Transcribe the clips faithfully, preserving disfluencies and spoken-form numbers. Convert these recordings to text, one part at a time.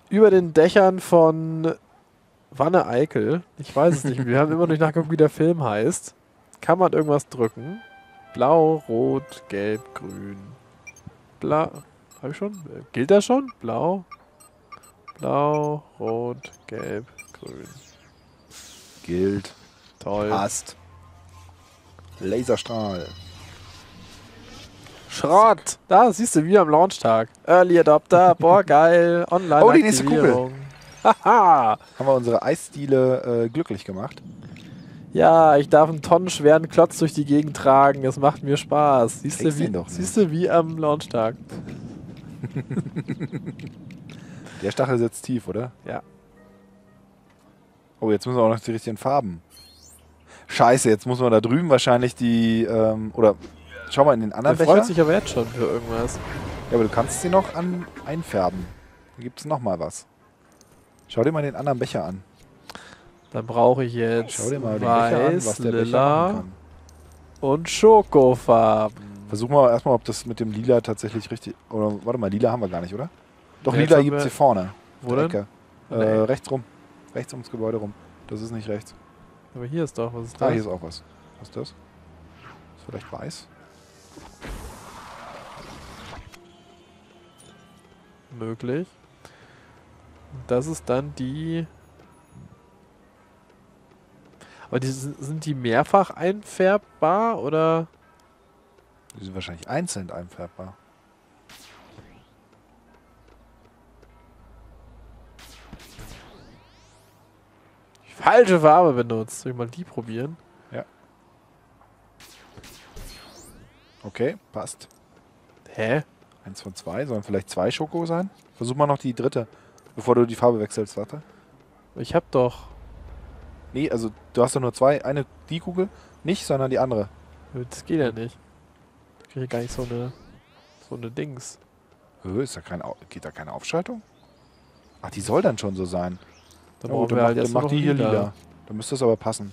über den Dächern von Wanne-Eickel, ich weiß es nicht, wir haben immer noch nicht nachgeguckt, wie der Film heißt, kann man irgendwas drücken. Blau, Rot, Gelb, Grün. Blau. Habe ich schon? Gilt das schon? Blau. Blau, Rot, Gelb, Grün. Gilt. Toll. Passt. Laserstrahl. Schrott! Da, siehst du, wie am Launchtag. Early Adopter, boah, geil. Online. Oh, die nächste Kugel. Haha! Haben wir unsere Eisdiele äh, glücklich gemacht? Ja, ich darf einen tonnenschweren Klotz durch die Gegend tragen. Es macht mir Spaß. Siehst du, Kriegst wie, ihn doch nicht. siehst du, wie am Launchtag. Der Stachel sitzt tief, oder? Ja. Oh, jetzt müssen wir auch noch die richtigen Farben. Scheiße, jetzt muss man da drüben wahrscheinlich die, ähm, oder schau mal in den Der anderen freut Becher. sich aber jetzt schon für irgendwas. Ja, aber du kannst sie noch an einfärben. Dann gibt es noch mal was. Schau dir mal den anderen Becher an. Dann brauche ich jetzt Schau dir mal den Becher an, Weiß, was der Becher Lila machen kann. und Schokofarben. Versuchen wir erstmal, ob das mit dem Lila tatsächlich richtig... Oder warte mal, Lila haben wir gar nicht, oder? Doch, Ja, jetzt Lila haben gibt es wir- hier vorne. Wo Auf der denn? Ecke. An Äh, der Ecke. rechts rum. Rechts ums Gebäude rum. Das ist nicht rechts. Aber hier ist doch, was ist Ah, das? hier ist auch was. Was ist das? Ist vielleicht weiß? Möglich. Und das ist dann die... Aber die, sind sind die mehrfach einfärbbar oder... Die sind wahrscheinlich einzeln einfärbbar. die falsche Farbe benutzt? Soll ich mal die probieren? Okay, passt. Hä? Eins von zwei. Sollen vielleicht zwei Schoko sein? Versuch mal noch die dritte, bevor du die Farbe wechselst. Warte. Ich hab doch... Nee, also du hast doch nur zwei. Eine, die Kugel, nicht, sondern die andere. Das geht ja nicht. Ich kriege gar nicht so eine... So eine Dings. Äh, Ist da kein Au- geht da keine Aufschaltung? Ach, die soll dann schon so sein. Dann Ja, brauchen gut, wir dann halt mach, jetzt dann nur mach noch die hier lila. lila. Dann müsste das aber passen.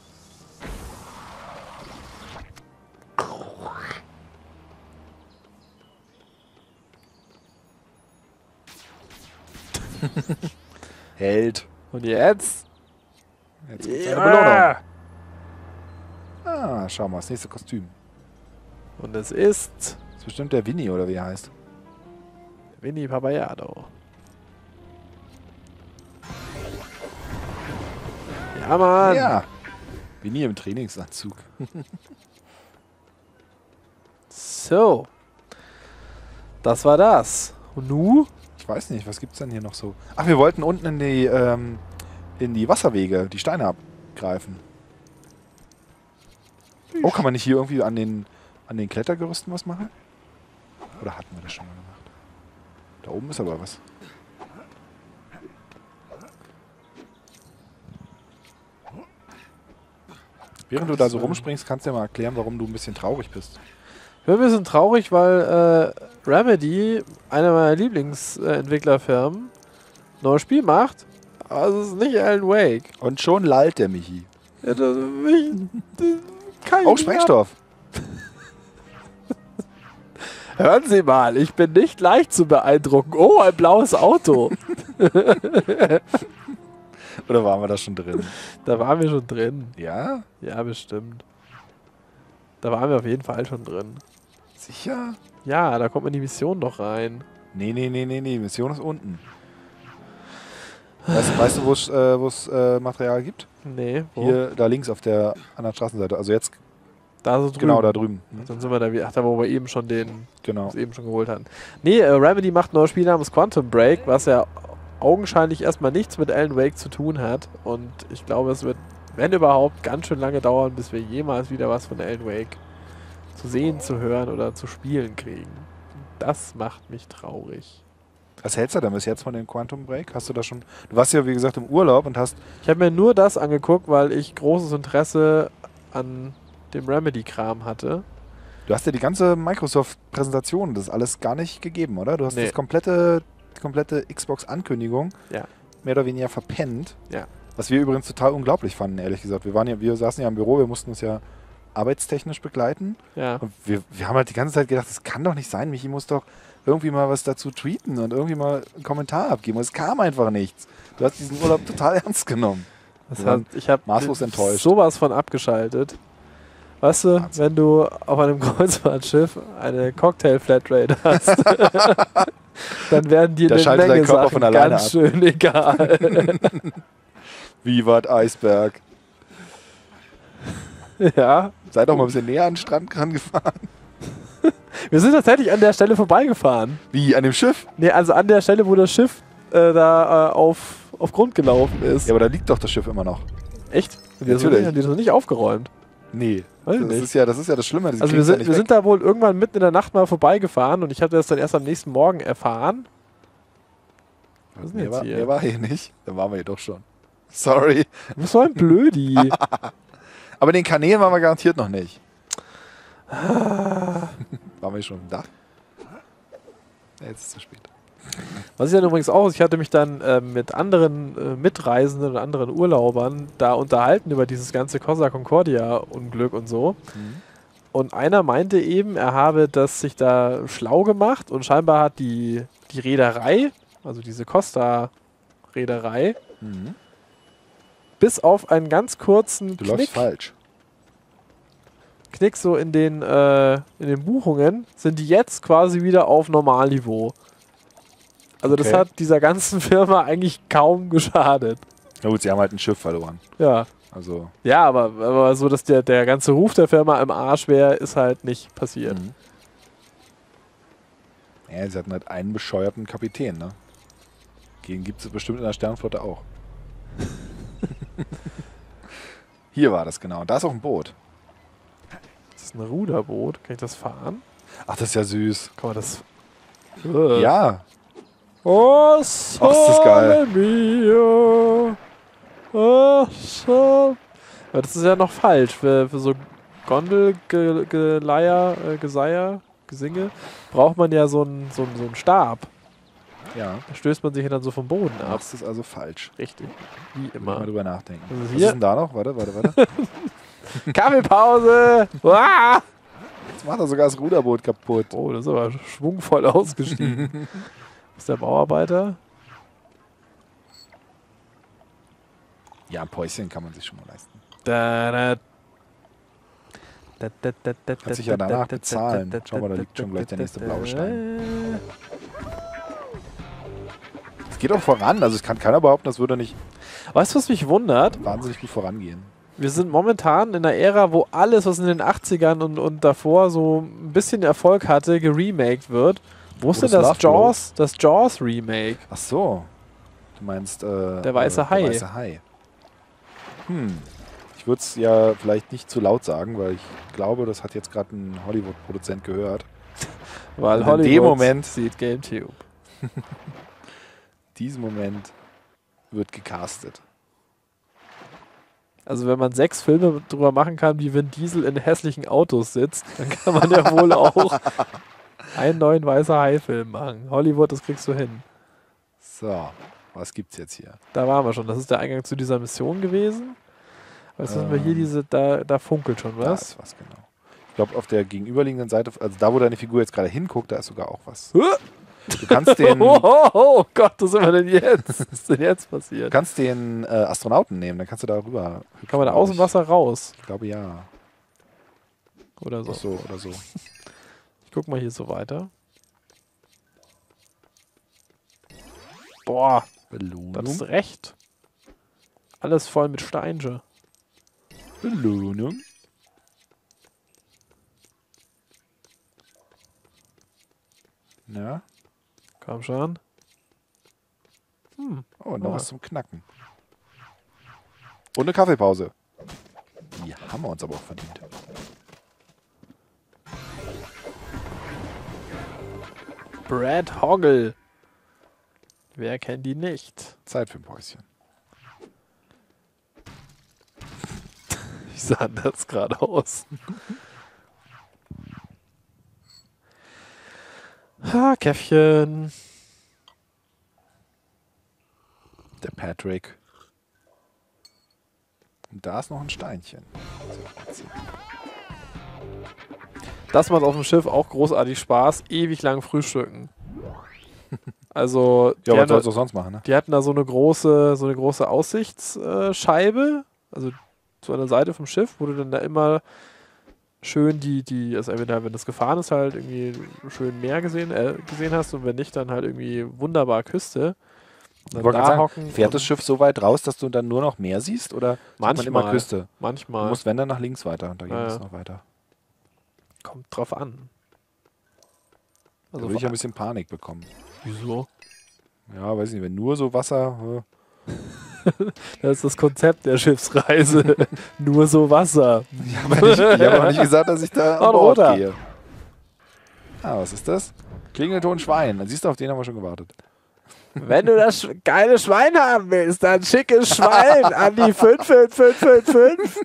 Held. Und jetzt? Jetzt gibt's eine Ja. Belohnung. Ah, schau mal, das nächste Kostüm. Und es ist... Das ist bestimmt der Winnie, oder wie er heißt. Winnie Papayado. Ja, Mann. Ja. Winnie im Trainingsanzug. So. Das war das. Und nu? Ich weiß nicht, was gibt's denn hier noch so? Ach, wir wollten unten in die, ähm, in die Wasserwege die Steine abgreifen. Oh, kann man nicht hier irgendwie an den, an den Klettergerüsten was machen? Oder hatten wir das schon mal gemacht? Da oben ist aber was. Während du da so rumspringst, kannst du dir mal erklären, warum du ein bisschen traurig bist. Ich bin ein bisschen traurig, weil äh, Remedy, einer meiner Lieblingsentwicklerfirmen, ein neues Spiel macht. Aber es ist nicht Alan Wake. Und schon lallt der Michi. Ja, das, ich, das kann ich Oh, nicht Sprengstoff. ab- Hören Sie mal, ich bin nicht leicht zu beeindrucken. Oh, ein blaues Auto. Oder waren wir da schon drin? Da waren wir schon drin. Ja? Ja, bestimmt. Da waren wir auf jeden Fall schon drin. Sicher? Ja, da kommt man in die Mission noch rein. Nee, nee, nee, nee, nee. Mission ist unten. Weißt, weißt du, wo es äh, wo's, äh, Material gibt? Nee, wo? Hier, da links auf der anderen Straßenseite. Also jetzt Da so drüben. genau da drüben. Hm? Dann sind wir da wieder. Ach, da wo wir eben schon den Genau. das eben schon geholt hatten. Nee, äh, Remedy macht ein neues Spiel namens Quantum Break, was ja augenscheinlich erstmal nichts mit Alan Wake zu tun hat. Und ich glaube, es wird, wenn überhaupt, ganz schön lange dauern, bis wir jemals wieder was von Alan Wake zu sehen, zu hören oder zu spielen kriegen. Das macht mich traurig. Was hältst du denn bis jetzt von dem Quantum Break? Hast du da schon... Du warst ja, wie gesagt, im Urlaub und hast... Ich habe mir nur das angeguckt, weil ich großes Interesse an dem Remedy-Kram hatte. Du hast ja die ganze Microsoft-Präsentation, das ist alles gar nicht gegeben, oder? Du hast Nee. das komplette, die komplette Xbox-Ankündigung Ja. mehr oder weniger verpennt. Ja. Was wir übrigens total unglaublich fanden, ehrlich gesagt. Wir waren ja, wir saßen ja im Büro, wir mussten uns ja arbeitstechnisch begleiten. Ja. Und wir, wir haben halt die ganze Zeit gedacht, das kann doch nicht sein, Michi muss doch irgendwie mal was dazu tweeten und irgendwie mal einen Kommentar abgeben. Und es kam einfach nichts. Du hast diesen Urlaub total ernst genommen. Das Ja, hat, ich habe maßlos enttäuscht. sowas von abgeschaltet. Weißt du, Wahnsinn. wenn du auf einem Kreuzfahrtschiff eine Cocktail-Flatrate hast, dann werden dir Da eine schaltet Menge dein Körper Sachen von alleine ganz ab. schön egal. Vivat Eisberg. Ja, Seid doch mal ein bisschen näher an den Strand rangefahren. wir sind tatsächlich an der Stelle vorbeigefahren. Wie, an dem Schiff? Nee, also an der Stelle, wo das Schiff äh, da äh, auf, auf Grund gelaufen ist. Ja, aber da liegt doch das Schiff immer noch. Echt? Haben die das noch Natürlich. nicht- haben die das noch nicht aufgeräumt? Nee. Weiß ich Das nicht. ist, ja, das ist ja das Schlimme. Sie Also wir kriegen's ja sind, nicht wir weg. sind da wohl irgendwann mitten in der Nacht mal vorbeigefahren und ich habe das dann erst am nächsten Morgen erfahren. Was ist denn Mehr jetzt war, hier? mehr war hier nicht. Da waren wir hier doch schon. Sorry. Du bist so ein Blödi. Aber in den Kanälen waren wir garantiert noch nicht. Waren wir schon im Dach? Ja, jetzt ist es zu spät. Was ich dann übrigens auch, ich hatte mich dann äh, mit anderen äh, Mitreisenden und anderen Urlaubern da unterhalten über dieses ganze Costa Concordia-Unglück und so. Mhm. Und einer meinte eben, er habe das sich da schlau gemacht und scheinbar hat die, die Reederei, also diese Costa-Reederei, Mhm. bis auf einen ganz kurzen Du Knick, läufst falsch. Knick so in den, äh, in den Buchungen, sind die jetzt quasi wieder auf Normalniveau. Also das Okay. hat dieser ganzen Firma eigentlich kaum geschadet. Na gut, sie haben halt ein Schiff verloren. Ja. Also. Ja, aber, aber so, dass der, der ganze Ruf der Firma im Arsch wäre, ist halt nicht passiert. Mhm. Ja, sie hatten halt einen bescheuerten Kapitän, ne? Gegen gibt es bestimmt in der Sternenflotte auch. Hier war das genau. Da ist auch ein Boot. Das ist ein Ruderboot. Kann ich das fahren? Ach, das ist ja süß. Kann man das... Äh. Ja. Oh, ist das geil. Sole mio. Oh, so. Aber das ist ja noch falsch. Für, für so Gondelgeleier, äh, Geseier, Gesinge, braucht man ja so einen so einen- so einen Stab. Ja. Da stößt man sich dann so vom Boden ab. Das ist also falsch. Richtig. Wie Mal immer. drüber nachdenken. Also Was hier- ist denn da noch? Warte, warte, warte. Kaffeepause! Uah! Jetzt macht er sogar das Ruderboot kaputt. Oh, das ist aber schwungvoll ausgestiegen. Wo ist der Bauarbeiter? Ja, ein Päuschen kann man sich schon mal leisten. Da, da. Da, da, da, da, Kann sich ja danach bezahlen. Schau mal, da liegt schon gleich der nächste blaue Stein. Es geht auch voran. Also es kann keiner behaupten, das würde nicht Weißt du, was mich wundert? wahnsinnig gut vorangehen. Wir sind momentan in einer Ära, wo alles, was in den achtzigern und, und davor so ein bisschen Erfolg hatte, geremaked wird. Wo ist Wo denn das das Love Jaws, das Jaws Remake? Ach so. Du meinst äh, Der weiße äh, Hai. Der weiße Hai. Hm. Ich würde es ja vielleicht nicht zu laut sagen, weil ich glaube, das hat jetzt gerade ein Hollywood-Produzent gehört. Weil Und in dem Hollywood Moment- sieht GameTube. Diesen Moment wird gecastet. Also wenn man sechs Filme drüber machen kann, wie Vin Diesel in hässlichen Autos sitzt, dann kann man ja wohl auch einen neuen weißer Hai-Film machen. Hollywood, das kriegst du hin. So, was gibt's jetzt hier? Da waren wir schon. Das ist der Eingang zu dieser Mission gewesen. Was ähm, wir hier Ähm, diese, da, da funkelt schon Da was. ist was, genau. Ich glaube, auf der gegenüberliegenden Seite, also da, wo deine Figur jetzt gerade hinguckt, da ist sogar auch was. Huh? Du kannst den, Oh, oh, oh Gott, was ist denn jetzt? Was ist denn jetzt du passiert? kannst den äh, Astronauten nehmen, dann kannst du da rüber. Kann man da aus dem Wasser raus? Ich glaube ja. Oder so. Ach so, oder so. Ich guck mal hier so weiter. Boah, Belohnung. das ist recht. Alles voll mit Steinche. Belohnung. Ja. Komm schon. Hm. Oh, und noch Ah. was zum Knacken. Und eine Kaffeepause. Die haben wir uns aber auch verdient. Brad Hoggle. Wer kennt die nicht? Zeit für ein Päuschen. Wie sah das gerade aus? Ha, Käffchen. Der Patrick. Und da ist noch ein Steinchen. das macht auf dem Schiff auch großartig Spaß. Ewig lang frühstücken. Also, die, Ja, was hatten, sollst du auch sonst machen, ne? die hatten da so eine große, so eine große Aussichtsscheibe, also zu einer Seite vom Schiff, wo du dann da immer schön die, die, also entweder wenn das gefahren ist, halt irgendwie schön Meer gesehen, äh, gesehen hast und wenn nicht, dann halt irgendwie wunderbar Küste. Ich Dann wollte da gerade sagen, hocken fährt und das Schiff so weit raus, dass du dann nur noch Meer siehst? Oder sieht man manchmal, immer Küste? Du manchmal, musst, wenn dann, nach links weiter. Und da geht Ja, es ja. noch weiter. kommt drauf an. Da Also würde ich ja ein bisschen Panik bekommen. wieso? Ja, weiß nicht, wenn nur so Wasser... Das ist das Konzept der Schiffsreise. Nur so Wasser. Äh, ich habe nicht, ich hab auch nicht gesagt, dass ich da Oh, an Bord roter. gehe. Ah, was ist das? Klingelton Schwein. Dann siehst du, auf den haben wir schon gewartet. Wenn du das sch- geile Schwein haben willst, dann schickes Schwein an die fünf fünf fünf fünf fünf.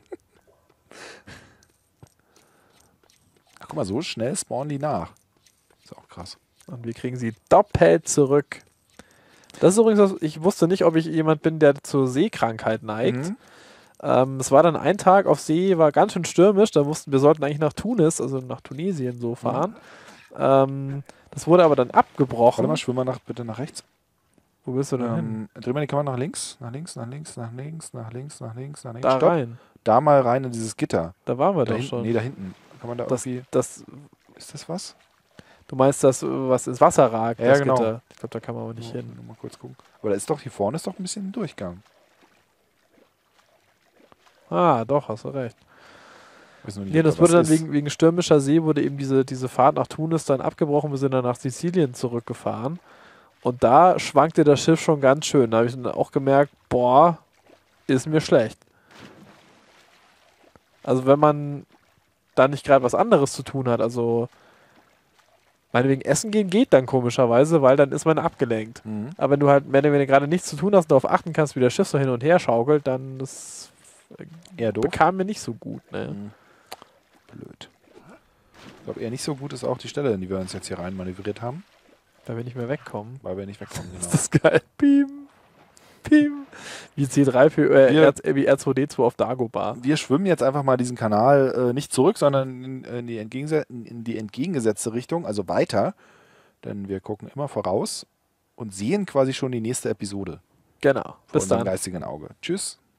Ach, guck mal, so schnell spawnen die nach. Ist auch krass. Und wir kriegen sie doppelt zurück. Das ist übrigens, was, ich wusste nicht, ob ich jemand bin, der zur Seekrankheit neigt. Mhm. Ähm, es war dann ein Tag auf See, war ganz schön stürmisch. Da mussten wir sollten eigentlich nach Tunis, also nach Tunesien so fahren. Ähm, das wurde aber dann abgebrochen. Warte mal, schwimm mal nach, bitte nach rechts. Wo bist du denn hin? Ähm, dreh mal die Kamera nach links, nach links, nach links, nach links, nach links, nach links, nach links. Da Stopp. rein. Da mal rein in dieses Gitter. Da waren wir Da doch hinten, schon. nee, da hinten. Kann man da das, irgendwie... das, Ist das was? du meinst das, was ins Wasser ragt? Ja, das genau. Gitter. Ich glaube, da kann man aber nicht Oh, hin. nur mal kurz gucken. Aber da ist doch, hier vorne ist doch ein bisschen ein Durchgang. Ah, doch, hast du recht. Weiß nur nicht, Nee, ob das da wurde was dann ist. wegen, wegen stürmischer See wurde eben diese, diese Fahrt nach Tunis dann abgebrochen. Wir sind dann nach Sizilien zurückgefahren. Und da schwankte das Schiff schon ganz schön. Da habe ich dann auch gemerkt, boah, ist mir schlecht. Also wenn man da nicht gerade was anderes zu tun hat, also meinetwegen essen gehen geht dann komischerweise, weil dann ist man abgelenkt. Mhm. Aber wenn du halt, wenn du, wenn du gerade nichts zu tun hast und darauf achten kannst, wie das Schiff so hin und her schaukelt, dann das Eher doof. bekam mir nicht so gut. Ne? Mhm. Blöd. Ich glaube, eher nicht so gut ist auch die Stelle, in die wir uns jetzt hier rein manövriert haben, Da will ich mehr wegkommen. weil wir nicht wegkommen. Genau. Ist das geil? Pim, pim. Wie C drei P, äh, Wir- R, äh, wie R zwei D zwei auf Dagobah. Wir schwimmen jetzt einfach mal diesen Kanal äh, nicht zurück, sondern in, in, die entgegense in die entgegengesetzte Richtung, also weiter. Denn wir gucken immer voraus und sehen quasi schon die nächste Episode Genau. vor Bis unserem dann. geistigen Auge. Tschüss.